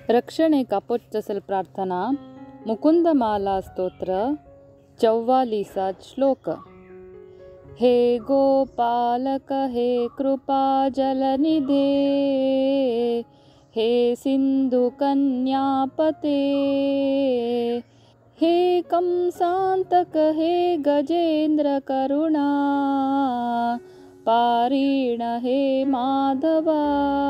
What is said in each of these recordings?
रक्षणे कापोच्चसल प्रार्थना मुकुंदमाला स्तोत्र 44 श्लोक। हे गोपालक हे कृपा जलनिधे हे सिंधु कन्यापते हे कंसांतक हे गजेंद्र करुणा पारीण हे माधवा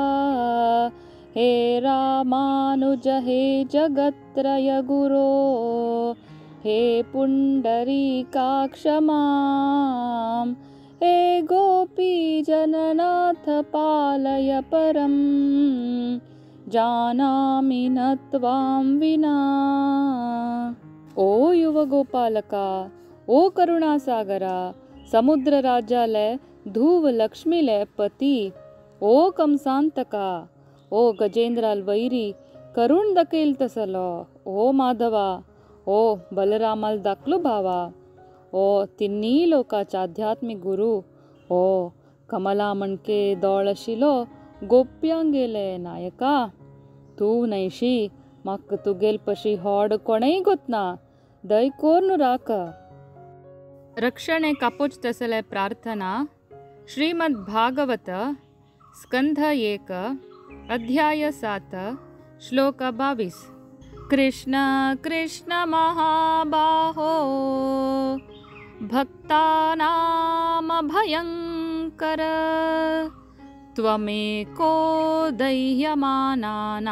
हे रामानुज हे जगत्रय गुरो हे पुंडरीकाक्ष मां हे गोपी जननाथ पालय परं जानामि न त्वां विना। ओ युवगोपालका, ओ करुणासागरा, समुद्र राजालय धुव लक्ष्मीलय पती, ओ कंसांतका, ओ गजेंद्राल वैरी करुण दकेल तसलो, ओ माधवा, ओ बलरामाल दाखलो भावा, ओ तिन्नी लोकाचा आध्यात्मिक गुरु, ओ कमला मणके दोळशिलो गोप्यांगेले नायका, तू नैशी मक्क तुगेल पशी होड कोणेय गोतना दय कोर्नु राक। रक्षणे कापोच तसले प्रार्थना श्रीमद् भागवत स्कंध 1 अध्याय 7 श्लोक 22। कृष्ण कृष्ण महाबाहो भक्तानाम भयंकर त्वमेको दह्यमानानाम्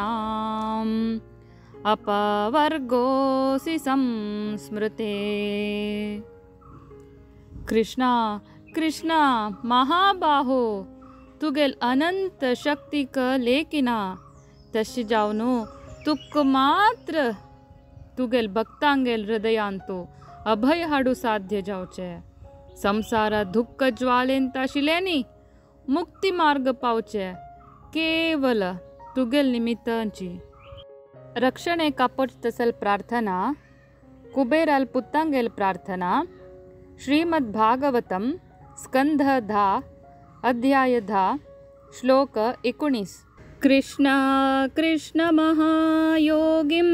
अपवर्गोऽसि संस्मृते। कृष्णा कृष्णा महाबाहो, तुगेल अनंत शक्तिक लेकिना तशी जावनो तुक मात्र तुगेल भक्तांगेल हृदयांतो अभय हाडू साध्य जावचे। संसार दुःख ज्वालेंत आशिल्लेनी मुक्ती मार्ग पावचे केवल तुगेल निमित्तांची। रक्षणे कापोच तसल प्रार्थना कुबेराल पुत्तांगेल प्रार्थना श्रीमद् भागवतम स्कंध 10 अध्याय 10 श्लोक 19। कृष्ण कृष्ण महायोगिं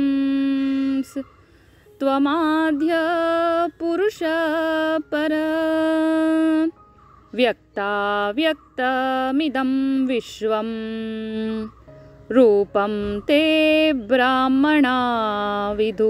त्वमाद्य पुरुष पर व्यक्ता व्यक्तमिदं विश्वं रूपं ते ब्राह्मणा विदु।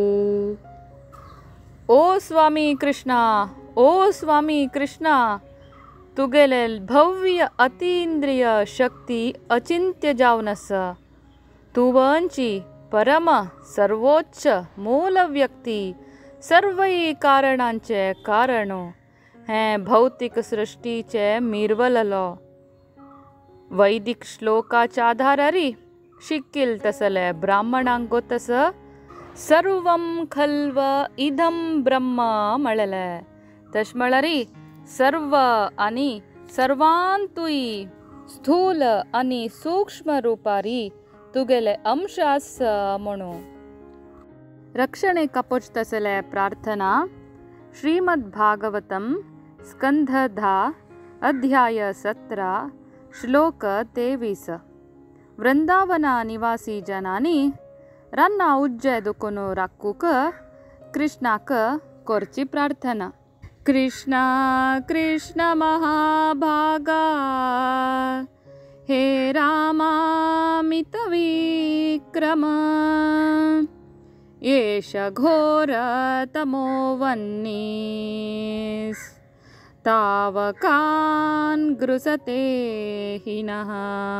ओ स्वामी कृष्णा, ओ स्वामी कृष्णा, तुगेले भव्य अतींद्रिय शक्ती अचिंत्य जावनस। तुवंची परम सर्वोच्च मूल व्यक्ती सर्वई कारणांचे कारणो हे भौतिक सृष्टीचे मिरवललो। वैदिक श्लोकाच्या आधारारी शिक्कील तसले ब्राह्मणांक गोतस सर्वं खल्व इदं ब्रह्म मळले तश मळरी सर्व आणि सर्वांतुई स्थूल आणि सूक्ष्म रूपारी तुगेले अंशास म्हणू। रक्षणे कापोच तसले प्रार्थना श्रीमद् भागवतम स्कंध 10 अध्याय 17 श्लोक 23। वृंदावना निवासी जनानी रन्ना उज्जेदुकुनु राक्कुक कृष्णाक कोर्ची प्रार्थना। कृष्ण कृष्ण महाभागा हे रामामित विक्रम एष घोर तमोवन्नीस् तावकान् गृसते हिनः।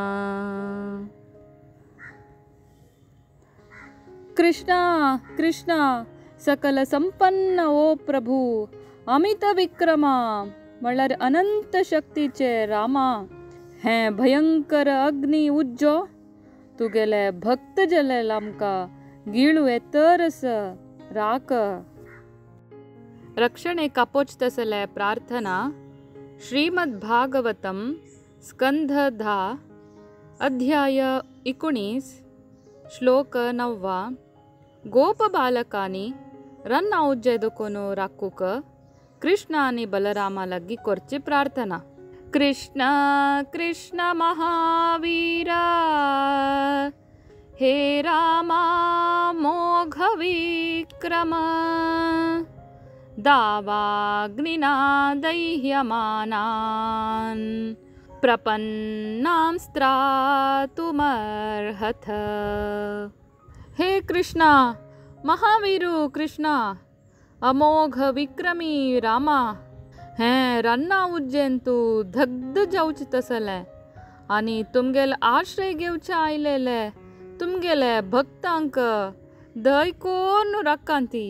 कृष्णा कृष्णा सकल संपन्न ओ प्रभु अमित विक्रमा मळर अनंत शक्तीचे रामा हे भयंकर अग्नि उज्जो तुगेले भक्त जले लामका गिळू येतरस राक। रक्षणे कापोच तसले प्रार्थना श्रीमद् भागवतम स्कंध 10 अध्याय 19 श्लोक 9। गोप बालकानी रन्ना उज्जेदुकुनु राक्कुक कृष्ण आणि बलरामा लग्गी कोर्ची प्रार्थना। कृष्ण कृष्ण महावीरा हे रामा मोघ विक्रम दावाग्निना दह्यमानान् प्रपन्नांस्त्रातुमर्हथ। हे कृष्णा, महावीरू कृष्णा, अमोघ विक्रमी रामा, हें रन्ना उज्जैन तू धग्ध जावच तसले आणि तुमगेल आश्रय घेवचे आयलेले तुमगेले भक्तांक दय कोण राखकांती।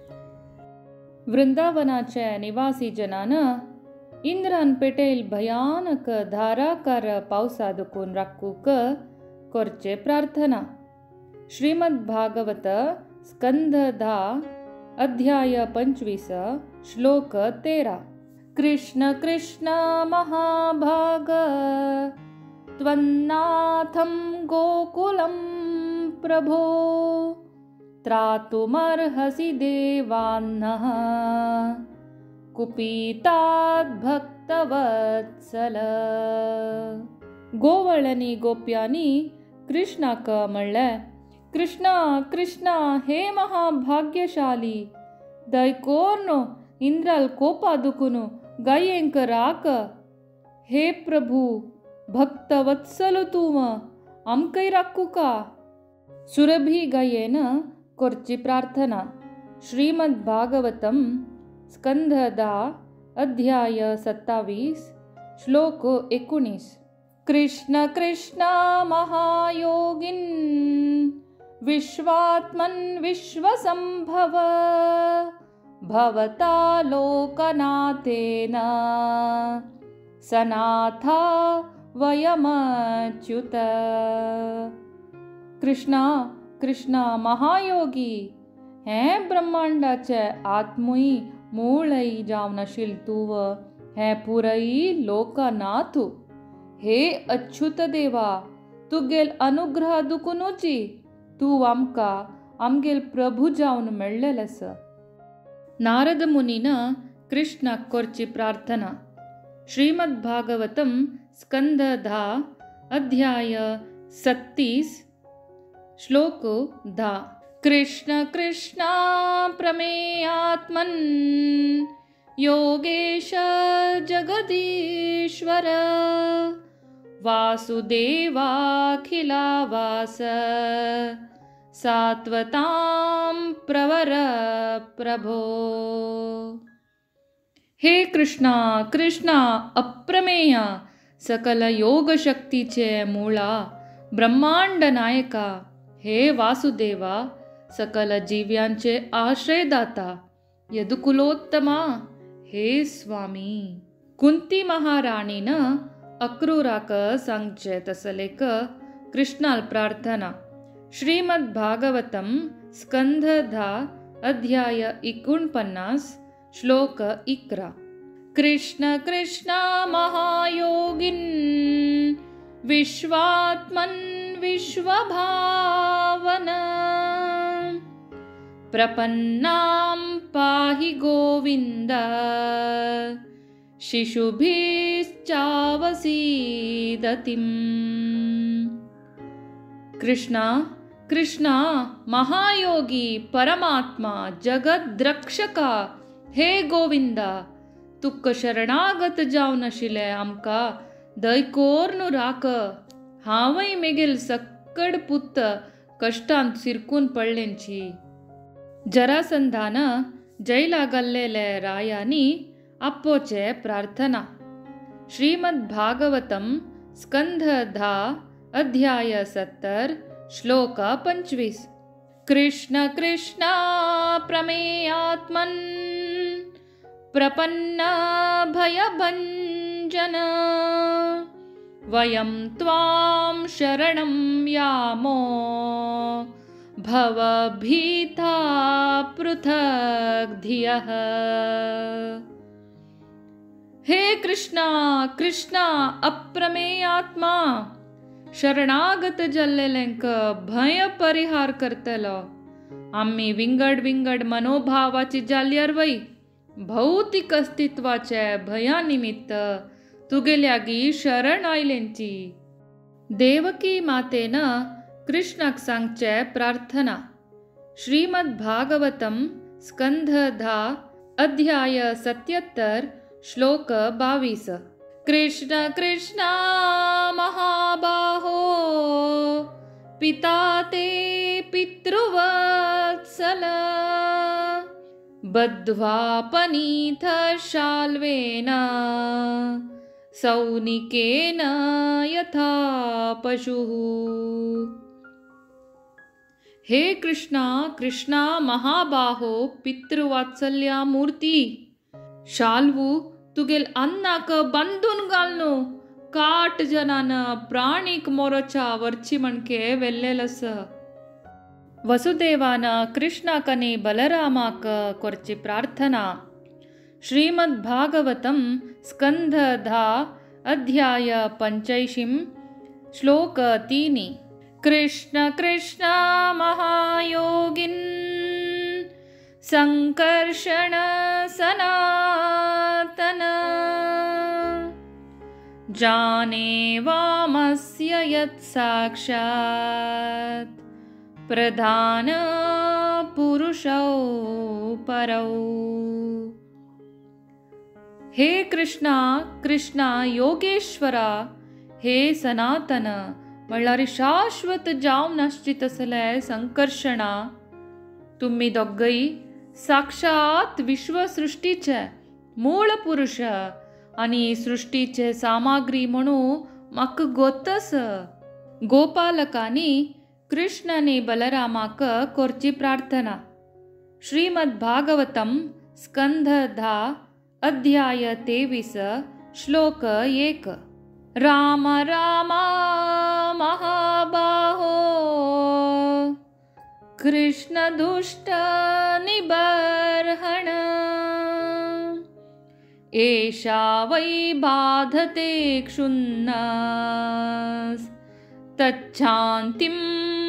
वृंदावनाचे निवासी जनान इंद्रान पेटेल भयानक धाराकार पावसादकून राखूक करचे प्रार्थना। श्रीमद् भागवत स्कंध 10 अध्याय 25 श्लोक 13। कृष्ण कृष्ण महाभाग त्वन्नाथं गोकुलं प्रभो त्रातुमर्हसि देवान्नः कुपिताद् भक्तवत्सल। गोवळनी गोप्यांनी कृष्णाक म्हणले, कृष्णा कृष्णा हे महाभाग्यशाली, दयकोर्नो इंद्राल कोपादुकुनु गायेंक राक। हे प्रभु भक्तवत्सल तुम आमकै राखूका। सुरभी गायेन करची प्रार्थना। श्रीमद् भागवतम स्कंध 10 अध्याय 27 श्लोक 19। कृष्ण कृष्ण महायोगिन विश्वात्मन् विश्वसंभव भवता लोकनाथेन सनाथा वयमच्युत। कृष्णा कृष्णा महायोगी, हें ब्रह्मांडाचे आत्मूय मूळय जावन आशिल तुव, हें पुरई लोकनाथ। हे अच्युत देवा, तुगेल अनुग्रह दुकुनूची तू आमका आमगेल प्रभु जावन मेळ्ळेलेस। नारद मुनीन कृष्णाक करची प्रार्थना। श्रीमद् भागवतम स्कंध 10 अध्याय 37 श्लोक 10। कृष्ण कृष्ण प्रमेयात्मन् योगेश जगदीश्वर वासुदेवाखिलावास सात्वतां प्रवर प्रभो। हे कृष्णा कृष्णा अप्रमेय सकल योग शक्तीचे मूळा ब्रह्मांड नायका, हे वासुदेवा सकल जीव्यांचे आश्रयदाता यदुकुलोत्तमा, हे स्वामी। कुंती महाराणीन अक्रूराक सांगचे तसलेक कृष्णाल प्रार्थना। श्रीमद् भागवतम स्कंध 10 अध्याय 49 श्लोक 11। कृष्ण कृष्ण महायोगिन विश्वात्मन् विश्वभावन प्रपन्नां पाहि गोविंद शिशुभिश्चावसीदतिम्। कृष्णा कृष्णा महायोगी परमात्मा जगद्रक्षका, हे गोविंदा, तुक शरणागत जावन आशिले आमका दयकोर्नु राख। हांवय मेगेल सक्कड पुत्त कष्टांत सिरकून पडलेंची। जरासंधान जैला गल्लेले रायांनी आपोचे प्रार्थना। श्रीमद् भागवतम स्कंध 10 अध्याय 70 श्लोक 25। कृष्ण कृष्ण प्रमेयात्मन् प्रपन्न भयभञ्जन वयं त्वां शरणं यामो भवभीता पृथक् धियः। हे कृष्णा कृष्णा अप्रमेयात्मा, शरणागत जल्लेलेंक भय परिहार करतलो। आम्ही विंगड विंगड मनोभावाची जाल्यार वै भौतिक अस्तित्वाचे भया निमित्त तुगेल्यागी शरण आयलेंची। देवकी मातेन कृष्णाक सांगचे प्रार्थना. श्रीमद् भागवतम स्कंध 10 अध्याय 77 श्लोक 22. कृष्ण कृष्ण महाबाहो पिता ते पितृवत्सल बद्ध्वा पनीथ शाल्वेन सौनिकेन यथा पशुः. हे कृष्णा कृष्णा महाबाहो पितृवात्सल्या मूर्ती, शाल्वू तुगेल अन्नाक बांधून घालनो काट जनान प्राणीक मोरच्या वरची मणके वेल्लेलस. वसुदेवान कृष्णाकने बलरामाक कोरची प्रार्थना. श्रीमद् भागवतम स्कंध 10 अध्याय 85 श्लोक 3. कृष्ण कृष्ण महायोगिन् संकर्षण सनातन जाने वामस्य यत् साक्षात् प्रधान पुरुषौ परौ. हे कृष्णा कृष्णा योगेश्वरा, हे सनातन म्हणल्यार शाश्वत जावन आसले संकर्षणा, तुम्ही दोगय साक्षात विश्वसृष्टीचे मूळ पुरुष आणि सृष्टीचे सामग्री म्हणून म्हाका गोतस. गोपालकांनी कृष्णाने बलरामाक कोरची प्रार्थना. श्रीमद् भागवतम स्कंध 10 अध्याय 23 श्लोक 1. राम राम महाबाहो कृष्ण दुष्ट निबर्हण एषा वै बाधते क्षुन्नास् तच्छान्तिं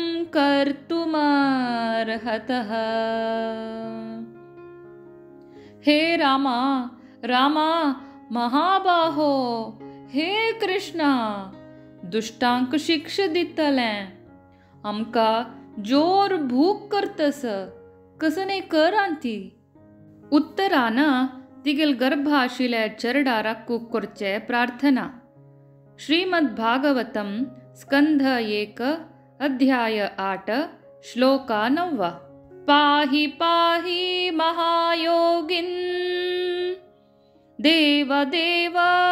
कर्तुमर्हतः. हे रामा रामा महाबाहो, हे कृष्णा दुष्टांक शिक्षा दितले, आमका जोर भूक करतस कसने कर आंती. उत्तरान तिगेल गर्भ आशिल्ले चरडाराक कोरचे प्रार्थना. श्रीमद् भागवतम स्कंध 1 अध्याय 8 श्लोक 9. पाहि पाहि महायोगिन् देव देव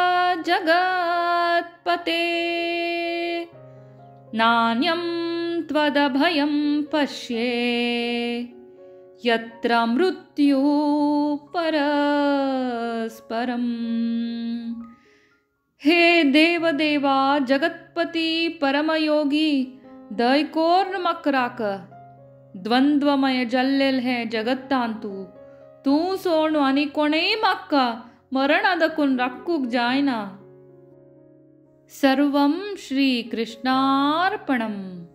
जगत्पते नान्यं त्वदभयं पश्ये यत्र मृत्यु परस्परम्. हे देवदेवा जगत्पती परमयोगी दयकोर मकराक. द्वंद्वमय जल्लेल हे जगत्तांतू तू सोड आनी कोणेय म्हाका मरण आदकून राखूक जायना. सर्वं श्री कृष्णार्पणम्.